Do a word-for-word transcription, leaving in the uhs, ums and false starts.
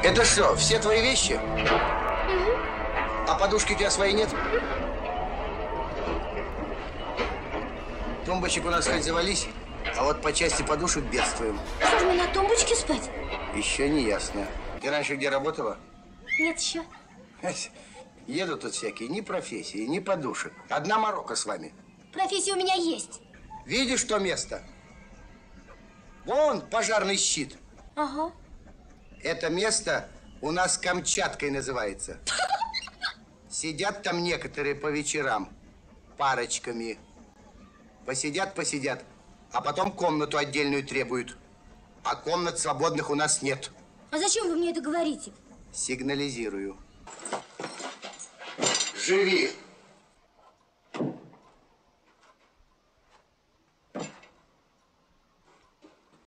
Это что, все твои вещи? Угу. А подушки у тебя своей нет? Тумбочек у нас хоть завались, а вот по части подушек бедствуем. Что ж, мне на тумбочке спать? Еще не ясно. Ты раньше где работала? Нет еще. Едут тут всякие, ни профессии, ни подушек. Одна морока с вами. Профессия у меня есть. Видишь то место? Вон пожарный щит. Ага. Это место у нас Камчаткой называется. Сидят там некоторые по вечерам, парочками. Посидят, посидят, а потом комнату отдельную требуют. А комнат свободных у нас нет. А зачем вы мне это говорите? Сигнализирую. Живи.